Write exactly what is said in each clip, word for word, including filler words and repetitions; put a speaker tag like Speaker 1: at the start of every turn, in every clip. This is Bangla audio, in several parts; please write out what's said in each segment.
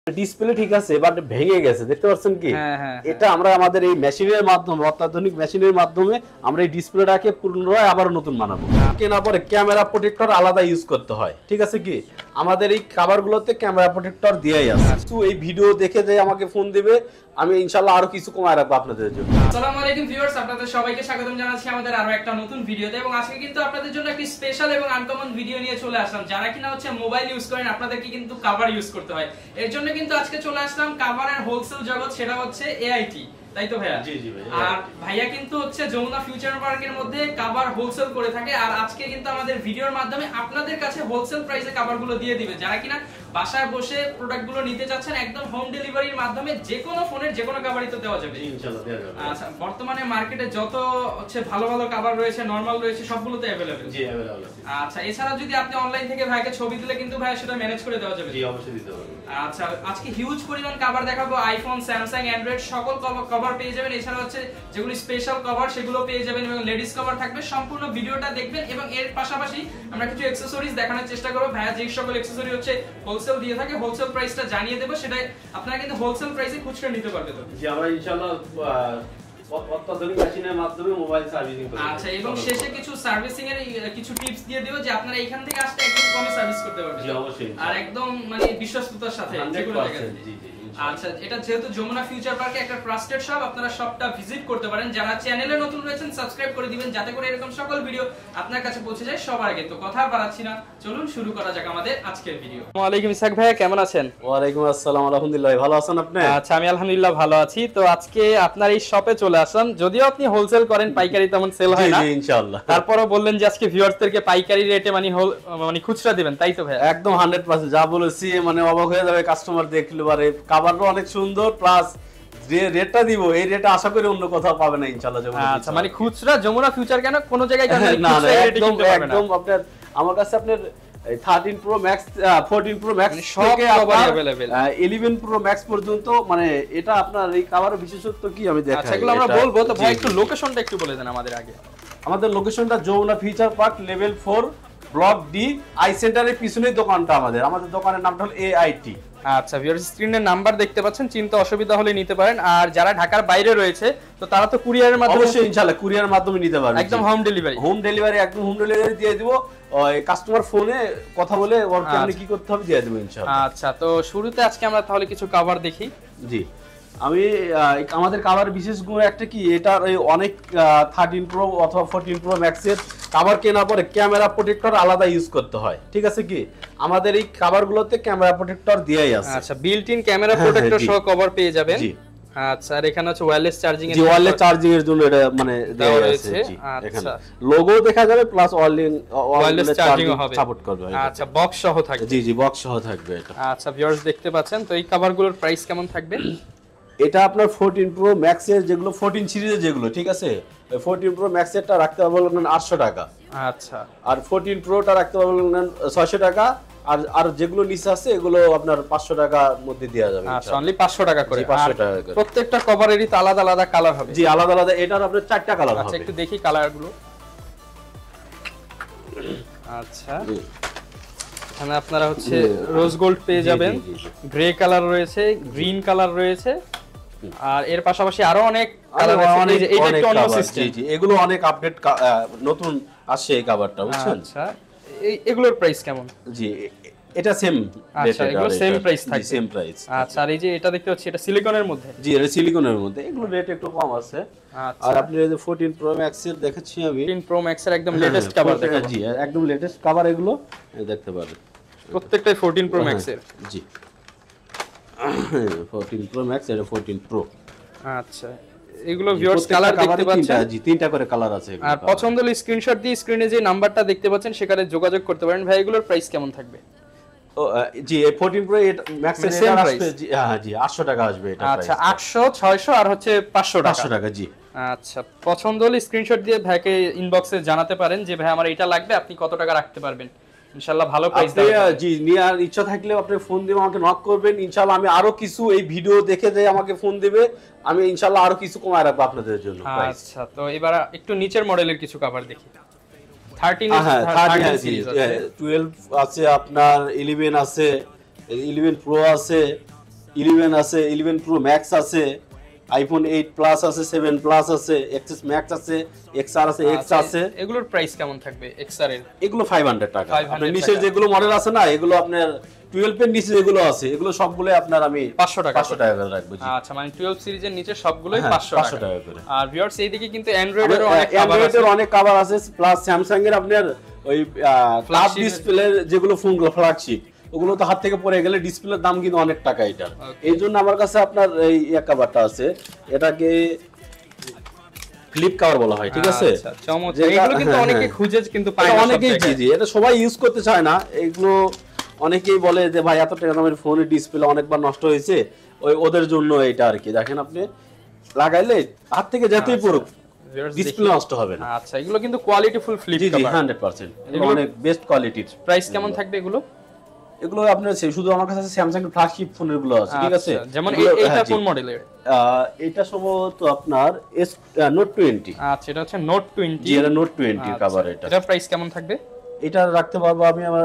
Speaker 1: ডিসপ্লে ঠিক আছে বাট ভেঙে গেছে, দেখতে পাচ্ছেন কি? এটা আমরা আমাদের এই মেশিনের মাধ্যমে, অত্যাধুনিক মেশিনের মাধ্যমে আমরা এই ডিসপ্লেটাকে পুনরায় আবার নতুন বানাবো। কেনার পরে ক্যামেরা প্রোটেক্টর আলাদা ইউজ করতে হয়, ঠিক আছে কি? আমাদের এই কভারগুলোতে ক্যামেরা প্রোটেক্টর দেয়াই আছে। তো এই ভিডিও দেখে যে আমাকে ফোন দিবে, আমি ইনশাআল্লাহ আরো কিছু কমায় রাখবো আপনাদের জন্য।
Speaker 2: আসসালামু আলাইকুম ভিউয়ার্স, আপনাদের সবাইকে স্বাগতম জানাচ্ছি আমাদের আরো একটা নতুন ভিডিওতে। এবং আজকে কিন্তু আপনাদের জন্য একটি স্পেশাল এবং আনকমন ভিডিও নিয়ে চলে আসলাম। যারা কিনা হচ্ছে মোবাইল ইউজ করেন, আপনাদেরকে কিন্তু কভার ইউজ করতে হয়। এর জন্য কিন্তু আজকে চলে আসলাম কভারের হোলসেল জগৎ, সেটা হচ্ছে এআইটি, তাই তো ভাইয়া?
Speaker 1: জি জি ভাই।
Speaker 2: আর ভাইয়া কিন্তু হচ্ছে যমুনা ফিউচার পার্কের মধ্যে কভার হোলসেল করে থাকে। আর আজকে কিন্তু আমাদের ভিডিওর মাধ্যমে আপনাদের কাছে হোলসেল প্রাইসে কভারগুলো দিয়ে দিবে। যারা কিনা বাসায় বসে প্রোডাক্টগুলো নিতে চাচ্ছেন, একদম হোম ডেলিভারির মাধ্যমে যে কোনো ফোনের যে কোনো কভারই তো দেওয়া যাবে
Speaker 1: ইনশাআল্লাহ দেওয়া যাবে।
Speaker 2: আচ্ছা, বর্তমানে মার্কেটে যত হচ্ছে ভালো ভালো কভার রয়েছে, নরমাল রয়েছে, সবগুলোতে अवेलेबल।
Speaker 1: জি अवेलेबल আছে।
Speaker 2: আচ্ছা, এছাড়া যদি আপনি অনলাইন থেকে ভাইকে ছবি দিলে কিন্তু ভাই সেটা ম্যানেজ করে দেওয়া যাবে।
Speaker 1: জি অবশ্যই দিতে পারবো।
Speaker 2: আচ্ছা, আজকে হিউজ পরিমাণ কভার দেখাবো। আইফোন, স্যামসাং, অ্যান্ড্রয়েড সকল কভার পেয়ে যাবেন। এছাড়া হচ্ছে যেগুলো স্পেশাল কভার সেগুলো পেয়ে যাবেন এবং লেডিস কভার থাকবে। সম্পূর্ণ ভিডিওটা দেখবেন এবং এর পাশাপাশি আমরা কিছু অ্যাকসেসরিজ দেখানোর চেষ্টা করব। ভাইয়া যে সকল অ্যাকসেসরি হচ্ছে হোলসেল দিয়ে থাকে, হোলসেল প্রাইসটা জানিয়ে দেব। সেটা আপনারা কিন্তু হোলসেল প্রাইসে খুচরা নিতে পারবেন। তো
Speaker 1: জি আমরা ইনশাআল্লাহ অত্যাধুনিক মেশিনের মাধ্যমে মোবাইল সার্ভিসিং করব।
Speaker 2: আচ্ছা, এবং শেষে কিছু সার্ভিসিং এর কিছু টিপস দিয়ে দেব যে আপনারা এখান থেকে আসলে একদম কমে সার্ভিস করতে পারবেন।
Speaker 1: জি অবশ্যই।
Speaker 2: আর একদম মানে বিশ্বস্ততার সাথে যেগুলো দেখেন। জি জি। আচ্ছা, এটা যেহেতু যমুনা ফিউচার পার্কে একটা ট্রাস্টেড শপ, আপনারা শপটা ভিজিট করতে পারেন। যারা চ্যানেলে নতুন রয়েছেন সাবস্ক্রাইব করে দিবেন, যাতে করে এরকম সকল ভিডিও আপনার কাছে পৌঁছে যায় সবার আগে। তো কথা বাড়াচ্ছি না, চলুন শুরু করা যাক আমাদের আজকের ভিডিও। আসসালামু আলাইকুম ইসাক ভাই, কেমন আছেন?
Speaker 1: ওয়া আলাইকুম আসসালাম, আলহামদুলিল্লাহ। ভালো আছেন আপনি?
Speaker 2: আচ্ছা, আমি আলহামদুলিল্লাহ ভালো আছি। তো আজকে আপনার এই শপে চলে আসলাম। যদিও আপনি হোলসেল করেন, পাইকারি তেমন সেল হয় না।
Speaker 1: জি ইনশাআল্লাহ।
Speaker 2: তারপরও বললেন যে আজকে ভিউয়ারদেরকে পাইকারি রেটে মানে মানে খুচরা দিবেন, তাই তো ভাই?
Speaker 1: একদম একশো পার্সেন্ট যা বলেছি মানে অবাক হয়ে যাবে কাস্টমার দেখলে। পারে কভারও অনেক সুন্দর, প্লাস যে রেটটা দিব এই রেটটা আশা করি অন্য কোথাও পাবে না ইনশাআল্লাহ।
Speaker 2: আচ্ছা, মানে খুচরা যমুনা ফিউচার কেন কোন জায়গায় কেন
Speaker 1: না না, একদম একদম আপনার আমার কাছে আপনার thirteen pro max, fourteen pro max
Speaker 2: সব cover available,
Speaker 1: eleven pro max পর্যন্ত। মানে এটা আপনার এই কভারের বিশেষত্ব কি আমি দেখাই।
Speaker 2: আচ্ছা, এগুলো আমরা বলবো। তো ভাই একটু লোকেশনটা একটু বলে দেন আমাদের আগে।
Speaker 1: আমাদের লোকেশনটা Jamuna future park level four block D, I সেন্টারের পিছনেই দোকানটা আমাদের। আমাদের দোকানের নামটা হলো এআইটি।
Speaker 2: আচ্ছা, ভিউয়ার্স স্ক্রিনের নাম্বার দেখতে পাচ্ছেন, চিন্তা অসুবিধা হলে নিতে পারেন। আর যারা ঢাকার বাইরে রয়েছে তো তারা তো কুরিয়ারের মাধ্যমে,
Speaker 1: অবশ্যই ইনশাআল্লাহ কুরিয়ারের মাধ্যমে নিতে পারবে।
Speaker 2: একদম হোম ডেলিভারি।
Speaker 1: হোম ডেলিভারি একদম হোম ডেলিভারি দিয়ে দিব। ওই কাস্টমার ফোনে কথা বলে ওর কেমনে কি করতে হবে দিয়ে দেব ইনশাআল্লাহ।
Speaker 2: আচ্ছা, তো শুরুতে আজকে আমরা তাহলে কিছু কভার দেখি।
Speaker 1: জি, আমি আমাদের কভার বিশেষ গুণ একটা কি, এটা অনেক থার্টিন প্রো অথবা ফোরটিন প্রো ম্যাক্সের কভার কেনার পরে ক্যামেরা প্রোটেক্টর আলাদা ইউজ করতে হয়, ঠিক আছে কি? আমাদের এই কভারগুলোতে ক্যামেরা প্রোটেক্টর দেয়াই আছে।
Speaker 2: আচ্ছা, বিল্ট ইন ক্যামেরা প্রোটেক্টর সহ কভার পেয়ে যাবেন।
Speaker 1: জি।
Speaker 2: আচ্ছা, আর এখানে হচ্ছে ওয়্যারলেস চার্জিং এর,
Speaker 1: জি ওয়্যারলেস চার্জিং এর জন্য এটা মানে দেওয়া আছে। জি, এখানে লোগো দেখা যাবে, প্লাস ওয়্যারলেস চার্জিং হবে, সাপোর্ট করবে।
Speaker 2: আচ্ছা, বক্স সহ থাকবে।
Speaker 1: জি জি, বক্স সহ থাকবে এটা।
Speaker 2: আচ্ছা ভিউয়ার্স দেখতে পাচ্ছেন, তো এই কভারগুলোর প্রাইস কেমন থাকবে?
Speaker 1: এটা আপনার ফোরটিন প্রো ম্যাক্স এর যেগুলো, ফোরটিন সিরিজের যেগুলো, ঠিক আছে, ওই ফোরটিন প্রো ম্যাক্স এরটা রাখতে পারবেন আটশো টাকা।
Speaker 2: আচ্ছা, আর
Speaker 1: ফোরটিন প্রোটা রাখতে পারবেন ছয়শো টাকা। আর আর যেগুলো নিচে আছে এগুলো আপনার পাঁচশো টাকার মধ্যে দেওয়া যাবে।
Speaker 2: আচ্ছা, অনলি পাঁচশো টাকা করে।
Speaker 1: পাঁচশো টাকা করে।
Speaker 2: প্রত্যেকটা কভারেরই তো আলাদা আলাদা কালার হবে।
Speaker 1: জি আলাদা আলাদা, এটার আপনার চারটা কালার হবে।
Speaker 2: আচ্ছা, একটু দেখি কালারগুলো। আচ্ছা, এখানে আপনারা হচ্ছে রোজ গোল্ড পেয়ে যাবেন, গ্রে কালার রয়েছে, গ্রিন কালার রয়েছে, আর এর পাশাপাশি আরো অনেক কালার আছে। এইটা একটু অন্য সিস্টেম।
Speaker 1: জি জি, এগুলো অনেক আপডেট নতুন আসছে এই কভারটা, বুঝছেন?
Speaker 2: আচ্ছা, এই এগুলোর প্রাইস কেমন?
Speaker 1: জি এটা সেম।
Speaker 2: আচ্ছা, এগুলো সেম প্রাইস থাকবে।
Speaker 1: Same price.
Speaker 2: আচ্ছা, আর এই যে এটা দেখতে পাচ্ছি, এটা সিলিকনের মধ্যে।
Speaker 1: জি, এটা সিলিকনের মধ্যে, এগুলো রেট একটু কম আছে।
Speaker 2: আচ্ছা,
Speaker 1: আর আপনি এই যে ফোরটিন প্রো ম্যাক্স এর দেখাচ্ছি আমি,
Speaker 2: ফোরটিন প্রো ম্যাক্স এর একদম লেটেস্ট কভার দেখাবো।
Speaker 1: জি একদম লেটেস্ট কভার, এগুলো দেখতে পারেন
Speaker 2: প্রত্যেকটাই ফোরটিন প্রো ম্যাক্স এর।
Speaker 1: জি ফোরটিন প্রো ম্যাক্স, এটা ফোরটিন প্রো।
Speaker 2: আচ্ছা, এগুলো ভিউয়ার্স কালার দেখতে পাচ্ছেন।
Speaker 1: জি, তিনটা করে কালার আছে।
Speaker 2: আর পছন্দ হলে স্ক্রিনশট দিয়ে স্ক্রিনে যে নাম্বারটা দেখতে পাচ্ছেন সেখানে যোগাযোগ করতে পারেন। ভাই এগুলোর প্রাইস কেমন থাকবে?
Speaker 1: ও জি, এই ফোরটিন প্রো ম্যাক্স এর
Speaker 2: সেম
Speaker 1: এটা
Speaker 2: প্রাইস।
Speaker 1: জি হ্যাঁ জি, আটশো টাকা আসবে এটা প্রাইস।
Speaker 2: আচ্ছা, আটশো, ছয়শো আর হচ্ছে পাঁচশো টাকা।
Speaker 1: পাঁচশো টাকা। জি
Speaker 2: আচ্ছা, পছন্দ হলে স্ক্রিনশট দিয়ে ভাইকে ইনবক্সে জানাতে পারেন যে ভাই আমার এটা লাগবে, আপনি কত টাকা রাখতে পারবেন। ইনশাআল্লাহ ভালো প্রাইস দেব।
Speaker 1: জি, নেওয়ার ইচ্ছা থাকলে আপনি ফোন দিয়ে আমাকে নক করবেন। ইনশাআল্লাহ আমি আরো কিছু এই ভিডিও দেখে যে আমাকে ফোন দিবে, আমি ইনশাআল্লাহ আরো কিছু কমায় রাখবো আপনাদের জন্য প্রাইস।
Speaker 2: আচ্ছা, তো এবার একটু নিচের মডেলের কিছু কভার দেখি। থার্টিন,
Speaker 1: হ্যাঁ থার্টিন সিরিজ আছে, টুয়েলভ আছে, আপনার ইলেভেন আছে, ইলেভেন প্রো আছে, ইলেভেন আছে, ইলেভেন প্রো ম্যাক্স আছে, আইফোন এইট প্লাস আছে, সেভেন প্লাস আছে, এক্সএস ম্যাক্স আছে, এক্সআর আছে, এক্স আছে।
Speaker 2: এগুলোর প্রাইস কেমন থাকবে এক্সআর এর?
Speaker 1: এগুলো পাঁচশো টাকা। আপনার নিচে যেগুলো মডেল আছে না, এগুলো আপনার বারো এর নিচে যেগুলো আছে এগুলো সবগুলো আপনার আমি
Speaker 2: পাঁচশো টাকা
Speaker 1: পাঁচশো টাকা করে রাখবো।
Speaker 2: আচ্ছা, মানে বারো সিরিজের নিচে সবগুলোই পাঁচশো টাকা করে। আর ভিউয়ার্স এইদিকে কিন্তু অ্যান্ড্রয়েড এর অনেক কভার আছে,
Speaker 1: অ্যান্ড্রয়েড এর অনেক কভার আছে, প্লাস স্যামসাং এর আপনার ওই ফ্ল্যাট ডিসপ্লে যেগুলো ফোনগুলো ফ্ল্যাগশিপ, ওগুলো তো হাত থেকে পড়ে গেলে ডিসপ্লের দাম কিন্তু অনেক টাকা এটা। এই জন্য আমার কাছে আপনার এই কভারটা আছে, এটাকে ফ্লিপ কভার বলা হয়, ঠিক আছে?
Speaker 2: আচ্ছা, চমৎকার। এগুলো কিন্তু অনেকে খুঁজে কিন্তু পায় না,
Speaker 1: অনেকেই জি জি এটা সবাই ইউজ করতে চায় না। এগুলো অনেকেই বলে যে ভাই এত টাকা দামের ফোনের ডিসপ্লে অনেকবার নষ্ট হয়েছে, ওই ওদের জন্য এটা আর কি। দেখেন আপনি লাগাইলে হাত থেকে যেতেই পড়ুক ডিসপ্লে নষ্ট হবে না।
Speaker 2: আচ্ছা, এগুলো কিন্তু কোয়ালিটিফুল ফ্লিপ কভার
Speaker 1: একশো পার্সেন্ট, এগুলো অনেক বেস্ট কোয়ালিটির।
Speaker 2: প্রাইস কেমন থাকবে এগুলো?
Speaker 1: এগুলো আপনার শুধু আমার কাছে স্যামসাং এর ফ্ল্যাগশিপ ফোনের গুলো আছে, ঠিক আছে?
Speaker 2: যেমন এইটা কোন মডেলের?
Speaker 1: এটা সম্ভবত আপনার এস নোট টোয়েন্টি।
Speaker 2: আচ্ছা, এটা হচ্ছে নোট টোয়েন্টি।
Speaker 1: জি, এটা নোট টোয়েন্টি কভার। এটা
Speaker 2: এটা প্রাইস কেমন থাকবে?
Speaker 1: এটা রাখতে পারবো আমি আমার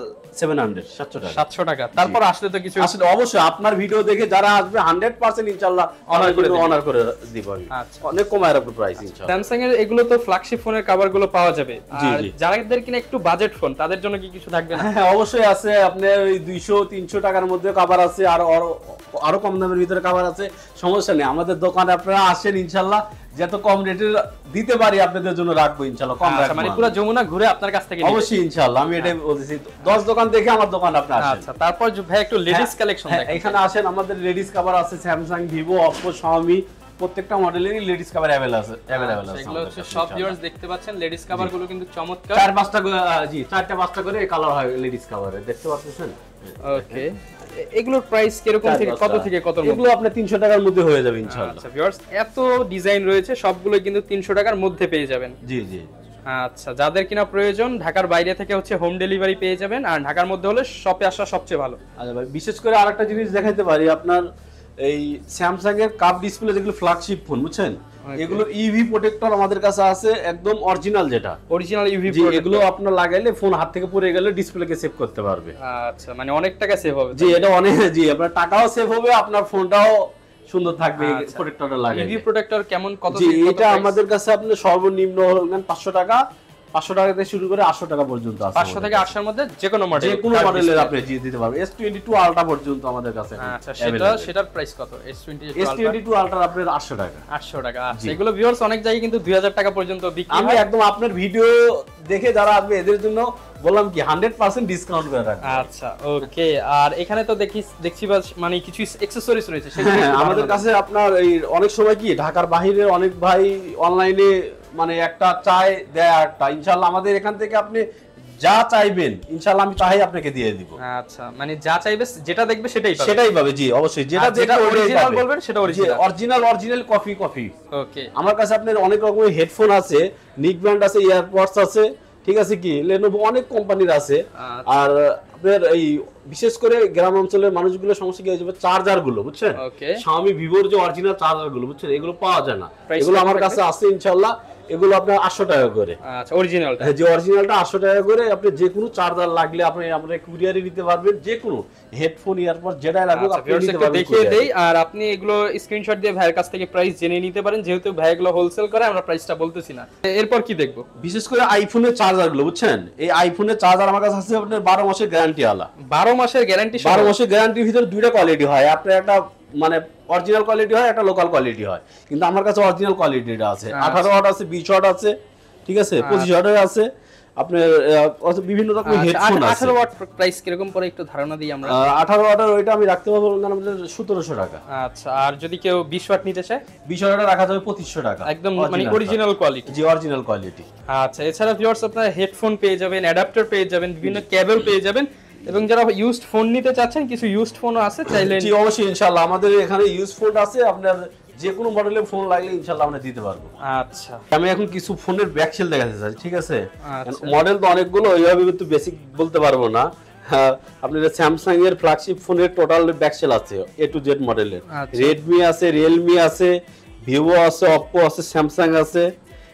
Speaker 1: সাতশো টাকা।
Speaker 2: সাতশো টাকা। তারপর আসলে তো কিছু
Speaker 1: আসলে অবশ্যই আপনার ভিডিও দেখে যারা আসবে একশো পার্সেন্ট ইনশাআল্লাহ অনার করে অনার করে দিব আমি।
Speaker 2: আচ্ছা,
Speaker 1: অনেক কমায় রাখবো প্রাইস ইনশাআল্লাহ।
Speaker 2: স্যামসাং এর এগুলো তো ফ্ল্যাগশিপ ফোনের কভার গুলো পাওয়া যাবে, আর যাদের কিনা একটু বাজেট ফোন তাদের জন্য কি কিছু থাকবে না?
Speaker 1: হ্যাঁ, অবশ্যই আছে। আপনার ওই দুইশো তিনশো টাকার মধ্যে কভার আছে, আর আরো কম দামের ভিতরে কভার আছে। সমস্যা নেই, আমাদের দোকানে আপনারা আসেন ইনশাআল্লাহ যত কম রেটে দিতে পারি আপনাদের জন্য রাখবো ইনশাআল্লাহ। কম রাখবো, মানে
Speaker 2: পুরো যমুনা ঘুরে আপনার কাছ থেকে
Speaker 1: অবশ্যই ইনশাআল্লাহ। আমি এটাই বলতেছি, দশ দোকান দেখে আমার দোকান আপনি আসেন।
Speaker 2: আচ্ছা, তারপর ভাই একটু লেডিস কালেকশন দেখেন।
Speaker 1: এখানে আসেন, আমাদের লেডিস কভার আছে স্যামসাং, ভিভো, অপো, শাওমি, প্রত্যেকটা মডেলেরই লেডিস কভার अवेलेबल আছে अवेलेबल আছে।
Speaker 2: এগুলো হচ্ছে সব ভিউয়ার্স দেখতে পাচ্ছেন, লেডিস কভার গুলো কিন্তু চমৎকার।
Speaker 1: চার পাঁচটা জি চারটা পাঁচটা করে কালার হয় লেডিস কভারে, দেখতে পাচ্ছেন?
Speaker 2: ওকে, এগুলোর প্রাইস কিরকম থেকে কত থেকে কত?
Speaker 1: এগুলো আপনি তিনশো টাকার মধ্যে হয়ে যাবে ইনশাআল্লাহ।
Speaker 2: আচ্ছা ভিউয়ার্স, এত ডিজাইন রয়েছে, সবগুলো কিন্তু তিনশো টাকার মধ্যে পেয়ে যাবেন।
Speaker 1: জি জি।
Speaker 2: আচ্ছা, যাদের কিনা প্রয়োজন ঢাকার বাইরে থেকে হচ্ছে হোম ডেলিভারি পেয়ে যাবেন, আর ঢাকার মধ্যে হলে শপে আসা সবচেয়ে ভালো।
Speaker 1: আচ্ছা ভাই, বিশেষ করে আরেকটা জিনিস দেখাইতে পারি, আপনার এই স্যামসাং এর কাপ ডিসপ্লে যেগুলো ফ্ল্যাগশিপ ফোন, বুঝছেন, এগুলোর ইভি প্রোটেক্টর আমাদের কাছে আছে, একদম অরিজিনাল, যেটা
Speaker 2: অরিজিনাল ইভি
Speaker 1: প্রোটেক্টর। এগুলো আপনার লাগাইলে ফোন হাত থেকে পড়ে গেলে ডিসপ্লেকে সেভ করতে পারবে।
Speaker 2: আচ্ছা, মানে অনেক টাকা সেভ হবে।
Speaker 1: জি, এটা অনেক, জি আপনার টাকাও সেভ হবে, আপনার ফোনটাও সুন্দর থাকবে প্রোটেক্টরটা লাগাইলে।
Speaker 2: ইভি প্রোটেক্টর কেমন কত?
Speaker 1: জি, এটা আমাদের কাছে আপনি সর্বনিম্ন হলেন পাঁচশো টাকা, পাঁচশো টাকা থেকে শুরু করে আটশো টাকা পর্যন্ত আছে।
Speaker 2: পাঁচশো থেকে আটশো এর মধ্যে যে কোনো মডেল,
Speaker 1: যে কোনো মডেলের আপনি জি দিতে পারবেন। এস টোয়েন্টি টু আলট্রা পর্যন্ত আমাদের কাছে।
Speaker 2: আচ্ছা, সেটা সেটার প্রাইস কত? এস টোয়েন্টি টু
Speaker 1: আলট্রা আপনার আটশো টাকা।
Speaker 2: আটশো টাকা। আচ্ছা, এগুলো ভিউয়ার্স অনেক জায়গায় কিন্তু দুই হাজার টাকা পর্যন্ত বিক্রি হয়।
Speaker 1: আমি একদম আপনার ভিডিও দেখে যারা আসবে এদের জন্য বললাম কি একশো পার্সেন্ট ডিসকাউন্ট করে রাখবো।
Speaker 2: আচ্ছা, ওকে। আর এখানে তো দেখি দেখছি মানে কিছু অ্যাকসেসরিজ রয়েছে,
Speaker 1: সেগুলো আমাদের কাছে আপনার এই অনেক সময় কি ঢাকার বাইরে অনেক ভাই অনলাইনে মানে একটা চাই দেয় একটা, ইনশাআল্লাহ আমাদের এখান থেকে আপনি যা চাইবেন ইনশাআল্লাহ আমি তাই আপনাকে দিয়ে দিব।
Speaker 2: আচ্ছা, মানে যা চাইবে যেটা দেখবে সেটাই পাবে।
Speaker 1: সেটাই পাবে, জি অবশ্যই। যেটা যেটা
Speaker 2: অরিজিনাল বলবেন সেটা original,
Speaker 1: original original copy copy.
Speaker 2: Okay,
Speaker 1: আমার কাছে আপনার অনেক রকমের হেডফোন আছে, নিক ব্র্যান্ড আছে, ইয়ারপডস আছে, ঠিক আছে, কি লেনোভো অনেক কোম্পানির আছে। আর আপনার এই বিশেষ করে গ্রাম অঞ্চলের মানুষগুলো সমস্যা কি হয়ে যাবে, চার্জার গুলো, বুঝছেন, শাওমি ভিভোর যে অরিজিনাল চার্জার গুলো, বুঝছেন, এগুলো পাওয়া যায় না, এগুলো আমার কাছে আছে ইনশাআল্লাহ। এগুলো আপনার আটশো টাকা করে।
Speaker 2: আচ্ছা, অরিজিনালটা,
Speaker 1: যে অরিজিনালটা আটশো টাকা করে। আপনি যে কোনো চার্জার লাগলে আপনি আমরা কুরিয়ারে নিতে পারবেন, যে কোনো হেডফোন ইয়ারপড যেটাই লাগুক আপনি নিতে পারবেন।
Speaker 2: দেখিয়ে দেই, আর আপনি এগুলো স্ক্রিনশট দিয়ে ভাইয়ের কাছ থেকে প্রাইস জেনে নিতে পারেন, যেহেতু ভাই এগুলো হোলসেল করে, আমরা প্রাইসটা বলতেছি না। এরপর কি দেখবো?
Speaker 1: বিশেষ করে আইফোনের চার্জার গুলো, বুঝছেন, এই আইফোনের চার্জার আমার কাছে আছে আপনার বারো মাসের গ্যারান্টি আলা।
Speaker 2: বারো মাসের গ্যারান্টি?
Speaker 1: বারো মাসের গ্যারান্টির ভিতরে দুইটা কোয়ালিটি হয়, আপনার একটা মানে অরিজিনাল কোয়ালিটি হয়, একটা লোকাল কোয়ালিটি হয়, কিন্তু আমার কাছে অরিজিনাল কোয়ালিটিটা আছে। আঠারো ওয়াট আছে, বিশ ওয়াট আছে, ঠিক আছে, পঁচিশ ওয়াটের আছে, আপনার বিভিন্ন রকমের হেডফোন আছে।
Speaker 2: আঠারো ওয়াট প্রাইস কিরকম পড়ে একটু ধারণা দিই আমরা।
Speaker 1: আঠারো ওয়াটের ওইটা আমি রাখতে পারবো আমাদের সতেরোশো টাকা।
Speaker 2: আচ্ছা, আর যদি কেউ বিশ ওয়াট নিতে চায়?
Speaker 1: বিশ ওয়াটের রাখা যাবে পঁচিশশো টাকা,
Speaker 2: একদম মানে অরিজিনাল কোয়ালিটি।
Speaker 1: জি, অরিজিনাল কোয়ালিটি।
Speaker 2: আচ্ছা, এছাড়া ভিউয়ার্স আপনারা হেডফোন পেয়ে যাবেন, অ্যাডাপ্টার পেয়ে যাবেন, বিভিন্ন কেবল পেয়ে যাবেন, এবং যারা ইউজড ফোন নিতে চাচ্ছেন কিছু ইউজড ফোনও আছে, চাইলে
Speaker 1: জি অবশ্যই ইনশাআল্লাহ আমাদের এখানে ইউজ ফোন আছে, আপনার যে কোনো মডেলের ফোন লাগলে ইনশাআল্লাহ আমরা দিতে পারবো।
Speaker 2: আচ্ছা,
Speaker 1: আমি এখন কিছু ফোনের ব্যাকশেল দেখাতে চাই, ঠিক আছে? মডেল তো অনেকগুলো, ওইভাবে কিন্তু বেসিক বলতে পারবো না। আপনার স্যামসাং এর ফ্ল্যাগশিপ ফোনের টোটাল ব্যাকশেল আছে এ টু জেড মডেলের। রেডমি আছে, রিয়েলমি আছে, ভিভো আছে, অপো আছে, স্যামসাং আছে,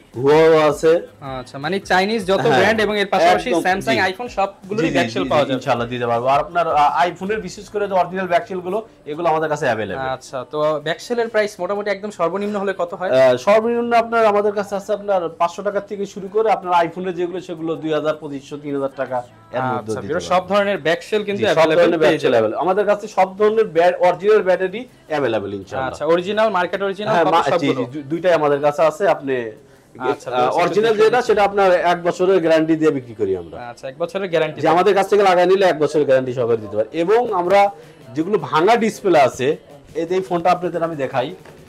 Speaker 1: হুয়াও আছে।
Speaker 2: আচ্ছা, মানে চাইনিজ যত ব্র্যান্ড এবং এর পাশাপাশি স্যামসাং আইফোন সবগুলোই ব্যাকশেল পাওয়া যাবে
Speaker 1: ইনশাআল্লাহ দিতে পারবো। আর আপনার আইফোনের বিশেষ করে যে অরিজিনাল ব্যাকশেল গুলো এগুলো আমাদের কাছে अवेलेबल।
Speaker 2: আচ্ছা, তো ব্যাকশেলের প্রাইস মোটামুটি একদম সর্বনিম্ন হলে কত হয়?
Speaker 1: সর্বনিম্ন আপনার আমাদের কাছে আছে আপনার পাঁচশো টাকা থেকে শুরু করে আপনার আইফোনের যেগুলো সেগুলো দুই হাজার পঁচিশশো তিন হাজার টাকা এর মধ্যে দিতে পারবো।
Speaker 2: সব ধরনের ব্যাকশেল কিন্তু
Speaker 1: अवेलेबल পেয়ে যাবেন আমাদের কাছে, সব ধরনের অরিজিনাল ব্যাটারি अवेलेबल ইনশাআল্লাহ।
Speaker 2: আচ্ছা, অরিজিনাল মার্কেট অরিজিনাল কত সবগুলো?
Speaker 1: দুইটাই আমাদের কাছে আছে। আপনি অরিজিনাল যেটা সেটা আপনার এক বছরের গ্যারান্টি দিয়ে বিক্রি করি আমরা।
Speaker 2: আচ্ছা, এক বছরের গ্যারান্টি,
Speaker 1: যে আমাদের কাছ থেকে লাগাই নিলে এক বছরের গ্যারান্টি সহকারে দিতে পারি। এবং আমরা যেগুলো ভাঙা ডিসপ্লে আছে, এই যে ফোনটা আপনাদের আমি দেখাই,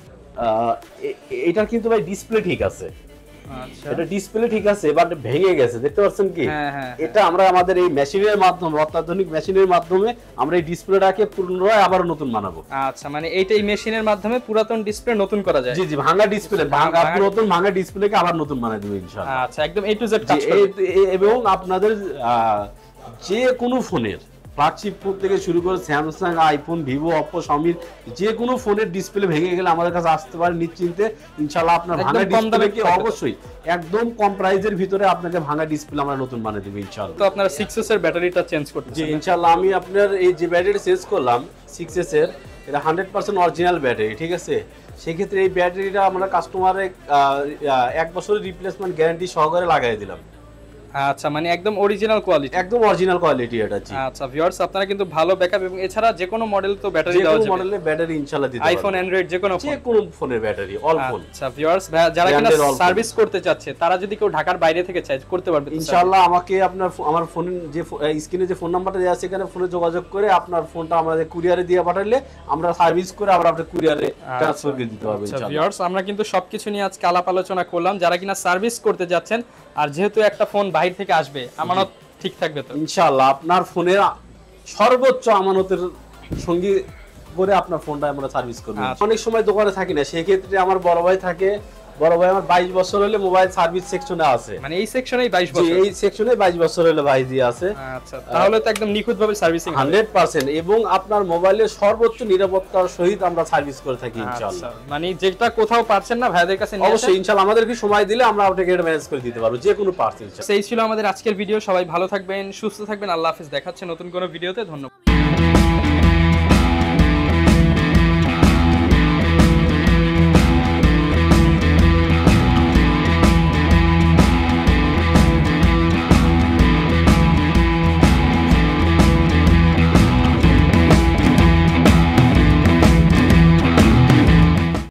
Speaker 1: এটার কিন্তু ভাই ডিসপ্লে ঠিক আছে। আচ্ছা, এটা ডিসপ্লে ঠিক আছে, বাট ভেঙে গেছে, দেখতে পাচ্ছেন কি? এটা আমরা আমাদের এই মেশিনের মাধ্যমে, অত্যাধুনিক মেশিনের মাধ্যমে আমরা এই ডিসপ্লেটাকে পুনরায় আবার নতুন বানাবো।
Speaker 2: আচ্ছা, মানে এইটা এই মেশিনের মাধ্যমে পুরাতন ডিসপ্লে নতুন করা যায়?
Speaker 1: জি জি, ভাঙা ডিসপ্লে, ভাঙা পুরাতন ভাঙা ডিসপ্লেকে আবার নতুন বানাই দেব ইনশাআল্লাহ।
Speaker 2: আচ্ছা, একদম এ টু জেড কাজ করবে।
Speaker 1: এবং আপনাদের যে কোনো ফোনের ফ্ল্যাগশিপ ফোন থেকে শুরু করে স্যামসাং, আইফোন, ভিভো, অপো, শাওমির যে কোনো ফোনের ডিসপ্লে ভেঙে গেলে আমাদের কাছে আসতে পারে নিশ্চিন্তে ইনশাআল্লাহ। আপনার ভাঙা ডিসপ্লেকে অবশ্যই একদম কম প্রাইজের ভিতরে আপনাকে ভাঙা ডিসপ্লে আমরা নতুন বানিয়ে দেব ইনশাআল্লাহ।
Speaker 2: তো আপনারা সিক্স এস এর ব্যাটারিটা চেঞ্জ করতে
Speaker 1: জি ইনশাআল্লাহ। আমি আপনার এই যে ব্যাটারি চেঞ্জ করলাম সিক্স এস এর, এটা হান্ড্রেড পার্সেন্ট অরিজিনাল ব্যাটারি, ঠিক আছে? সেক্ষেত্রে এই ব্যাটারিটা আমরা কাস্টমারে এক বছরের রিপ্লেসমেন্ট গ্যারান্টি সহকারে লাগাই দিলাম।
Speaker 2: আচ্ছা, মানে একদম অরিজিনাল কোয়ালিটি,
Speaker 1: একদম অরিজিনাল কোয়ালিটি এটা। জি
Speaker 2: আচ্ছা ভিউয়ার্স, আপনারা কিন্তু ভালো ব্যাকআপ এবং এছাড়া যে কোনো মডেল তো ব্যাটারি দেওয়া যাবে, যে কোনো মডেলের
Speaker 1: ব্যাটারি ইনশাআল্লাহ দিতে পারবো,
Speaker 2: আইফোন, অ্যান্ড্রয়েড, যে কোনো
Speaker 1: যে কোনো ফোনের ব্যাটারি, অল ফোন।
Speaker 2: আচ্ছা ভিউয়ার্স, যারা কিনা সার্ভিস করতে চাচ্ছে তারা যদি কেউ ঢাকার বাইরে থেকে চায় করতে পারবে
Speaker 1: ইনশাআল্লাহ। আমাকে আপনার আমার ফোনের যে স্ক্রিনে যে ফোন নাম্বারটা দেওয়া আছে এখানে ফোনে যোগাযোগ করে আপনার ফোনটা আমাদের কুরিয়ারে দিয়ে পাঠালে আমরা সার্ভিস করে আমরা আপনাদের কুরিয়ারে ট্রান্সফার করে দিতে পারবো ইনশাআল্লাহ।
Speaker 2: ভিউয়ার্স, আমরা কিন্তু সবকিছু নিয়ে আজকে আলাপ আলোচনা করলাম। যারা কিনা সার্ভিস করতে যাচ্ছেন, আর যেহেতু একটা ফোন বাইরে থেকে আসবে, আমানত ঠিক থাকবে তো
Speaker 1: ইনশাআল্লাহ? আপনার ফোনের সর্বোচ্চ আমানতের সঙ্গে করে আপনার ফোনটা আমরা সার্ভিস করব। অনেক সময় দোকানে থাকি না, সেই ক্ষেত্রে আমার বড় ভাই থাকে, বড় ভাই আমার বাইশ বছর হলে মোবাইল সার্ভিস সেকশনে আছে,
Speaker 2: মানে এই সেকশনেই বাইশ বছর,
Speaker 1: এই সেকশনে বাইশ বছর হলে ভাই জি আছে।
Speaker 2: আচ্ছা, তাহলে তো একদম নিখুঁতভাবে সার্ভিসিং
Speaker 1: হান্ড্রেড পার্সেন্ট, এবং আপনার মোবাইলের সর্বোচ্চ নিরাপত্তার সহিত আমরা সার্ভিস করে থাকি ইনশাআল্লাহ।
Speaker 2: মানে যেটা কোথাও পাচ্ছেন না ভাইদের কাছে নিয়ে
Speaker 1: অবশ্যই ইনশাআল্লাহ আমাদেরকে সময় দিলে আমরা আপনাকে এটা ম্যানেজ করে দিতে পারবো যে কোনো পার্টস ইনশাআল্লাহ।
Speaker 2: সেই ছিল আমাদের আজকের ভিডিও। সবাই ভালো থাকবেন, সুস্থ থাকবেন, আল্লাহ হাফেজ। দেখাচ্ছে নতুন কোনো ভিডিওতে। ধন্যবাদ।